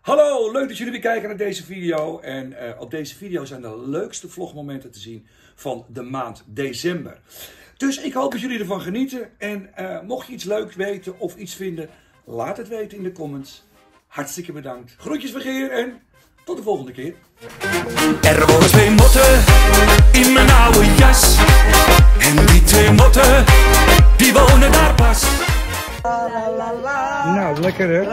Hallo, leuk dat jullie weer kijken naar deze video. En op deze video zijn de leukste vlogmomenten te zien van de maand december. Dus ik hoop dat jullie ervan genieten. En mocht je iets leuks weten of iets vinden, laat het weten in de comments. Hartstikke bedankt. Groetjes van Geer en tot de volgende keer. Er wonen twee motten in mijn oude jas. En die twee motten, die wonen daar pas. Nou, lekker hè?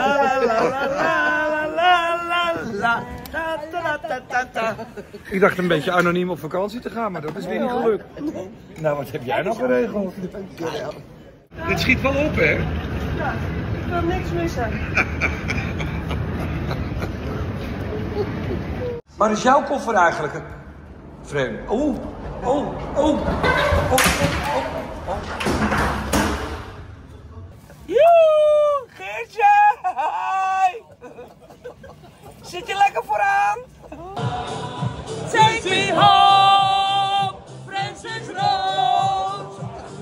Ik dacht een beetje anoniem op vakantie te gaan, maar dat is weer niet gelukt. Nou, wat heb jij nog geregeld? Dit schiet wel op, hè? Ja, ik wil niks missen. Waar is jouw koffer eigenlijk? Vreemd. Oh. Joe, Geertje! Hi. Zit je lekker vooraan? Take me home, Francis Road.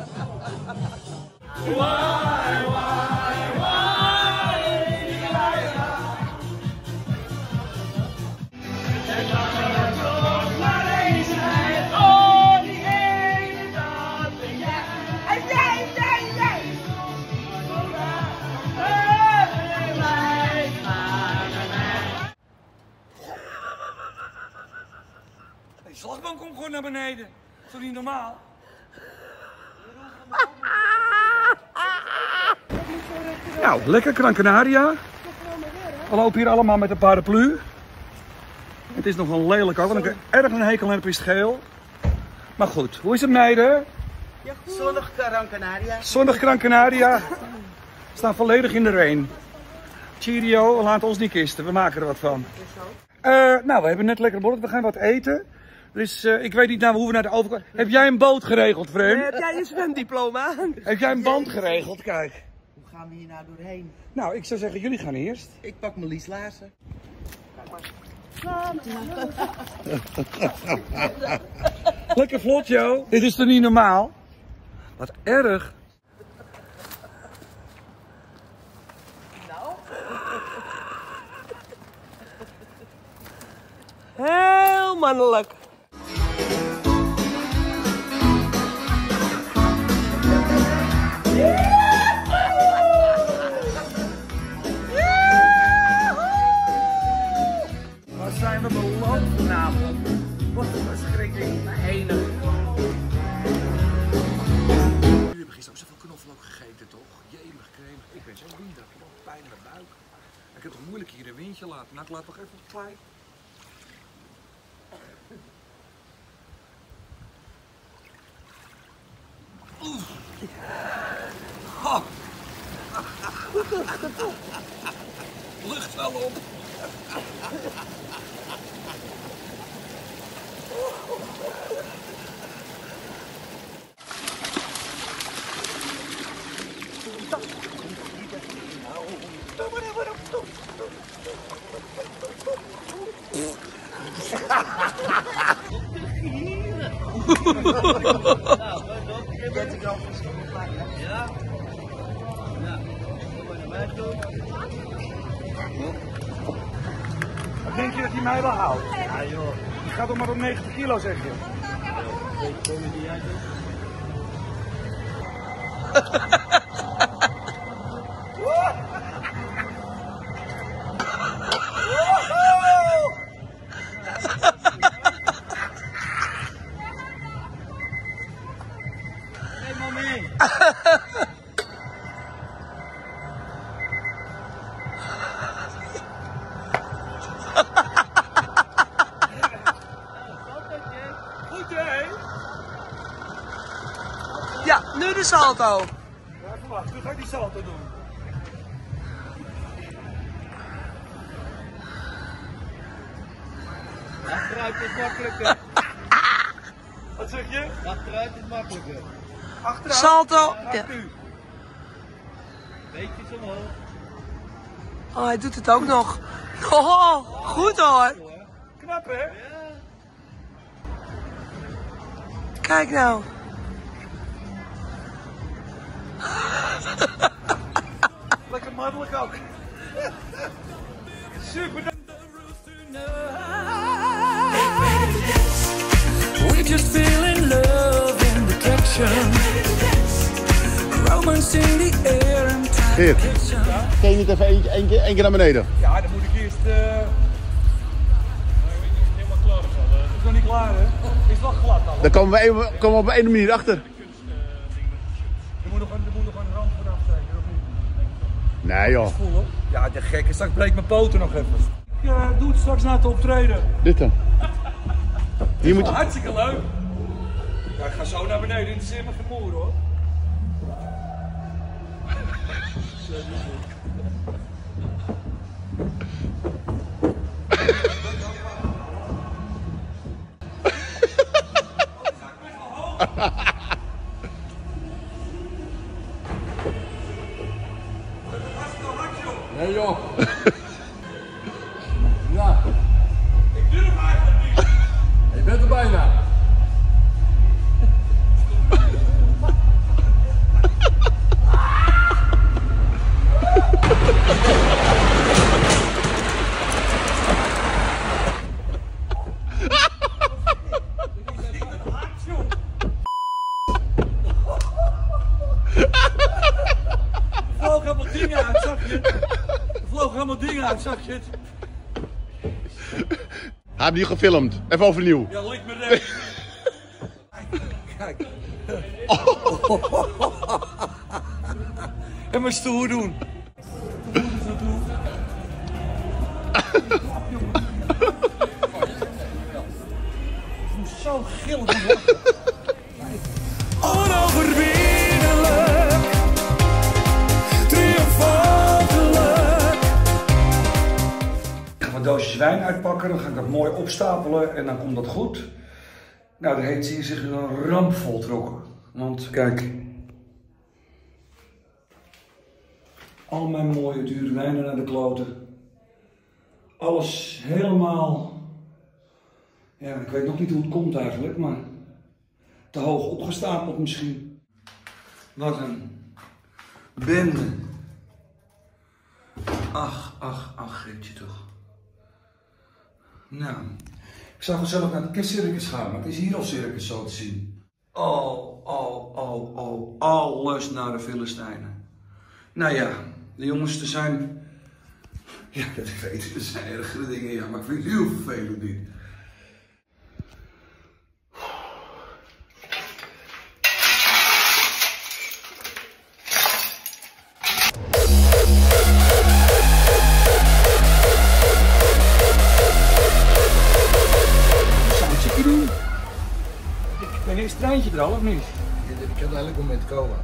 Die slagboom komt gewoon naar beneden. Dat is toch niet normaal? Nou, lekker Gran Canaria. We lopen hier allemaal met een paraplu. Het is nog wel lelijk ook, want ik erg een hekel heb is het geel. Maar goed, hoe is het meiden? Ja, zonnig Gran Canaria. Zonnig Gran Canaria. We staan volledig in de rain. Cheerio, we laten ons niet kisten, we maken er wat van. Nou, we hebben net lekker borrel, we gaan wat eten. Dus ik weet niet naar hoe we naar de overkant. Heb jij een boot geregeld, vriend? Heb jij je zwemdiploma? Heb jij een band geregeld? Kijk. Hoe gaan we hier nou doorheen? Nou, ik zou zeggen, jullie gaan eerst. Ik pak mijn Lies Laarzen. Lekker vlot, joh. Dit is toch niet normaal? Wat erg. Heel mannelijk. Waar zijn we beland vanavond? Wat een verschrikking. Enig. Jullie hebben gisteren ook zoveel knoflook gegeten, toch? Jemig, kremig. Ik ben zo windig. Ik heb ook pijn in mijn buik. Ik heb toch moeilijk hier een windje laten. Nou, ik laat toch even klein. Oh. Lucht wel op. Wat denk je dat hij mij wel houdt? Ja joh. Die gaat toch maar op 90 kilo, zeg je? Hey mami! Goed hè? Ja, nu de salto. Ja, even wachten. Nu ga ik die salto doen. Achteruit is makkelijker. Wat zeg je? Achteruit is makkelijker. Achteruit. Salto. Ja. Achter u. Beetjes omhoog. Oh, hij doet het ook nog. Oh, goed hoor. Knap hè? Kijk nou. Lekker makkelijk ook. Super. We just feel in love and attraction. Romance in the air and Geert, kun je niet even één keer naar beneden? Ja, dan moet ik eerst... Ik ben helemaal klaar of zo. Is nog niet klaar, hè? Is wel glad al. Dan komen we op 1 minuut achter. Er moet nog een rand vooraf zijn, of niet? Nee joh. Voel, hoor. Ja, de gekke. Straks breekt mijn poten nog even. Ja, doe het straks na het optreden. Dit dan. Hier moet je... Hartstikke leuk. Ja, ik ga zo naar beneden. Interesseert me geen moer, hoor. Nee joh. Ja. Ik durf eigenlijk niet. Je bent er bijna. Zag je het? Hebben die gefilmd? Even overnieuw. Ja, lik me recht. Kijk. En maar stoer doen. Ik moest zo gillen. onoverwinnelijk, triomfantelijk. Ik ga wat doosjes wijn uitpakken, dan ga ik dat mooi opstapelen en dan komt dat goed. Nou, daar heeft hij zich een ramp voltrokken. Want kijk, al mijn mooie dure wijnen naar de kloten. Alles helemaal, ja, ik weet nog niet hoe het komt eigenlijk, maar te hoog opgestapeld misschien. Wat een bende. Ach, Grietje toch. Nou, ik zou gezellig naar het kerstcircus gaan, maar het is hier al circus zo te zien. Alles naar de Filistijnen. Nou ja, de jongens, er zijn, ja, dat ik weet, er zijn ergere dingen, ja, maar ik vind het heel vervelend dit. Wanneer is het treintje er al, of niet? Ik kan elk moment komen.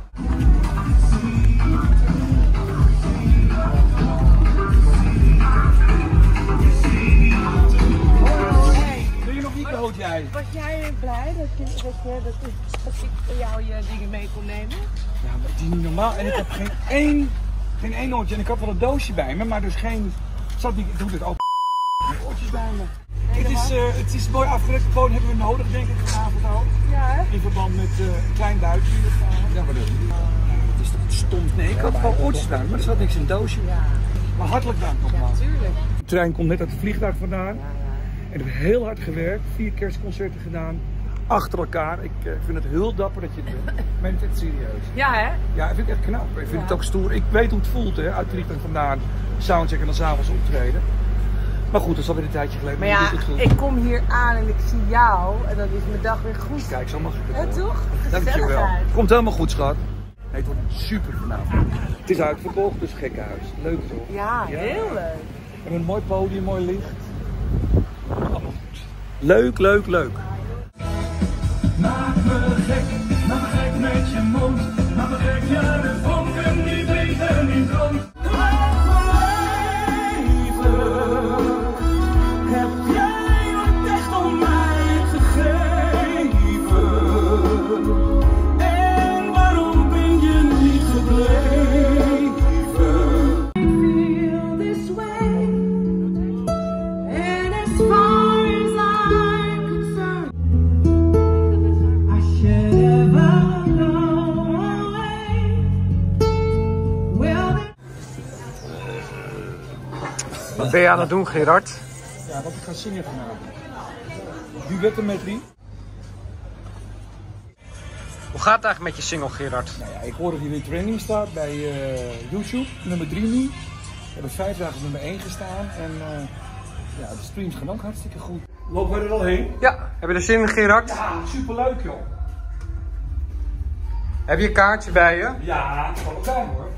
Doe je nog niet dood, jij? Was jij blij dat ik jou je dingen mee kon nemen? Ja, maar het is niet normaal. En ik heb geen één oortje. En ik had wel een doosje bij me, maar dus geen... Ik doe dit ook. Oortjes bij me. Het is mooi afgerekt. Gewoon hebben we nodig, denk ik, vanavond ook. Ja, hè? In verband met een klein buitje. Ja, maar dat is toch stom? Nee, ik had wel oortjes bij me, maar er zat niks in een doosje. Ja. Maar hartelijk dank nogmaals. Ja, tuurlijk. De trein komt net uit het vliegtuig vandaan. En ik heb heel hard gewerkt. 4 kerstconcerten gedaan. Achter elkaar. Ik vind het heel dapper dat je het doet. Ik meen het echt serieus. Ja, hè? Ja, ik vind het echt knap. Ik vind het ook stoer. Ik weet hoe het voelt, hè. Uit het vliegtuig vandaan. Soundcheck en dan s'avonds optreden. Maar goed, dat is alweer een tijdje geleden. Maar ja, doet het goed. ik kom hier aan en ik zie jou en dan is mijn dag weer goed. Kijk, zo mag ik het Ja, wel. toch? Dankjewel. Gezelligheid. Komt helemaal goed, schat. Nee, het wordt super vanavond. Het is uitverkocht, dus gekkenhuis. Leuk toch? Ja, heel leuk. En een mooi podium, mooi licht. Allemaal goed. Leuk, leuk, leuk. Maak me gek met je mond. Maak me gek, ja, de vonken die vliegen niet rond. Heb jij wat echt om mij gegeven? En waarom ben je niet gebleven? Feel this way, and as far as I'm concerned, I should ever know a way Wat ben je aan het doen, Gerard? Ja, wat ik ga zingen vanavond. Duetten met wie? Hoe gaat het eigenlijk met je single, Gerard? Nou ja, ik hoor dat hij weer trending staat bij YouTube, nummer 3 nu. We hebben 5 dagen op nummer 1 gestaan en ja, de streams gaan ook hartstikke goed. Lopen we er al heen? Ja, heb je er zin in, Gerard? Ja, superleuk joh. Heb je een kaartje bij je? Ja, dat kan wel zijn hoor.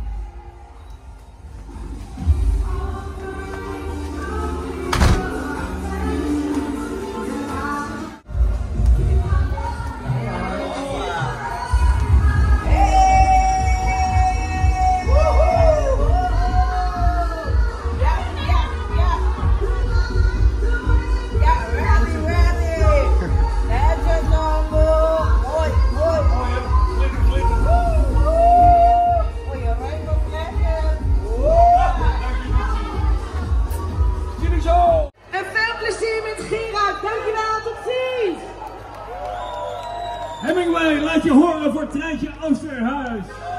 Hemingway, laat je horen voor Treintje Oosterhuis.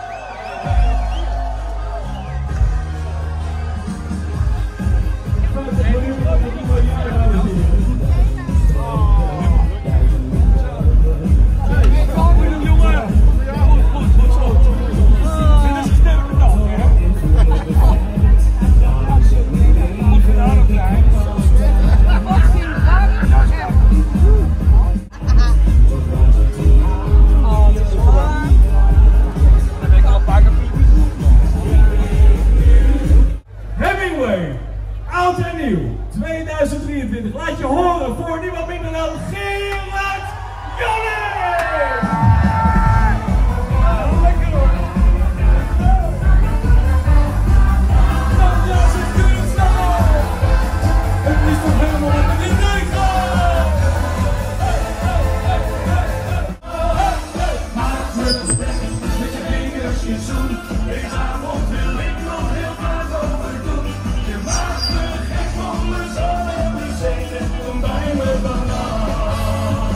Oud en nieuw, 2023. Laat je horen voor niemand minder dan Gerard Joling! Lekker hoor! Ja, ze kunnen staan! Het is toch helemaal met de negen! Maak me respect met je vingers in zoen. Deze avond wil ik nog heel vaak overdoen. Je maakt me gek van me zonder zeden. Kom bij me vandaan.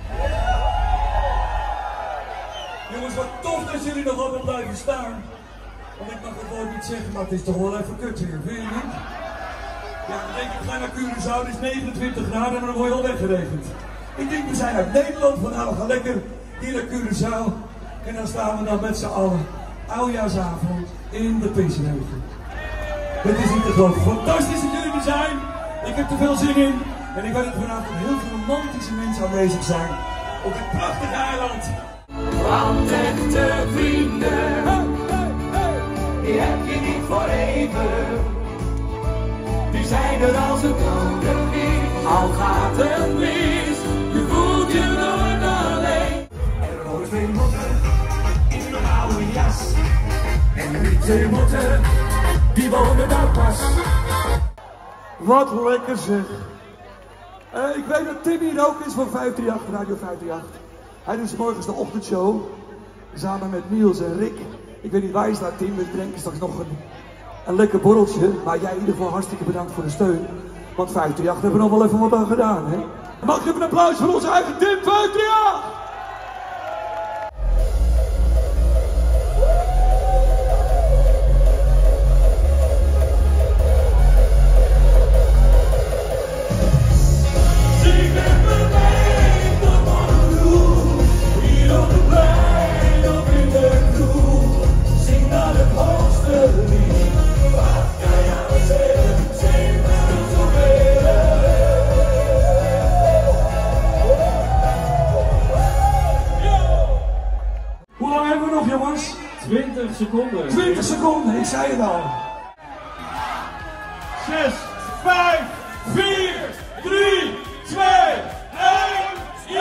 Jongens, wat tof dat jullie nog altijd blijven staan. Want ik mag het woord niet zeggen, maar het is toch wel even kut hier, vind je niet? Ja, dan denk ik, ga naar Curaçao, het is 29 graden, maar dan word je al weggeregend. Ik denk, we zijn uit Nederland, van nou, we gaan lekker hier naar Curaçao. En dan staan we dan met z'n allen, oudjaarsavond, in de Pinsreugen. Het is niet te geloven. Fantastisch dat jullie er zijn. Ik heb er veel zin in. En ik weet dat er vanavond heel veel romantische mensen aanwezig zijn. Op dit prachtige eiland. Want echte vrienden, die heb je niet voor even. Die zijn er als het nodig is, al gaat het mis. Je voelt je nooit alleen. Er wonen 2 motten in een oude jas. En die 2 motten, die wonen daar pas. Wat lekker zeg. Ik weet dat Tim hier ook is van 538, Radio 538. Hij doet 's morgens de ochtendshow. Samen met Niels en Rick. Ik weet niet waar je staat, Tim. We drinken straks nog een lekker borreltje. Maar jij in ieder geval hartstikke bedankt voor de steun. Want 538 hebben we nog wel even wat aan gedaan, hè? Mag ik even een applaus voor onze eigen Tim 538? Hoe lang hebben we nog, jongens? 20 seconden. 20 seconden, ik zei het al. 6, 5, 4, 3, 2, 1.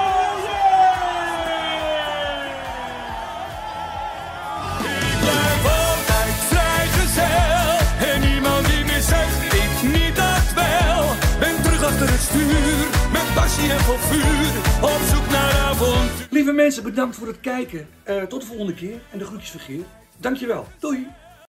Ik blijf altijd vrijgezel. En niemand die meer zegt, ik niet dat wel. Ben terug achter het stuur, met passie en vol vuur. Op zoek naar avontuur. Lieve mensen, bedankt voor het kijken. Tot de volgende keer. En de groetjes van Geert. Dankjewel. Doei.